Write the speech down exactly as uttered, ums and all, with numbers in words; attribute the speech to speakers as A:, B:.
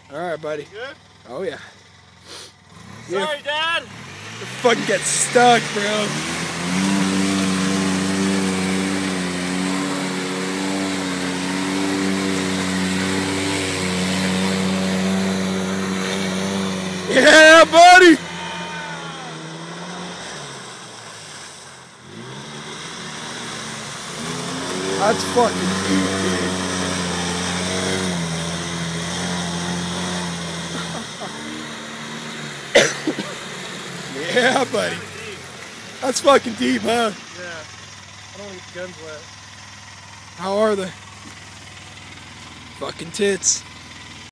A: All right, buddy.
B: You good?
A: Oh yeah.
B: Sorry, Dad.
A: You fucking get stuck, bro. Yeah, buddy. That's fucking deep, dude. Yeah, buddy. That's fucking deep, huh?
B: Yeah. I don't want to get the guns wet.
A: How are they? Fucking tits.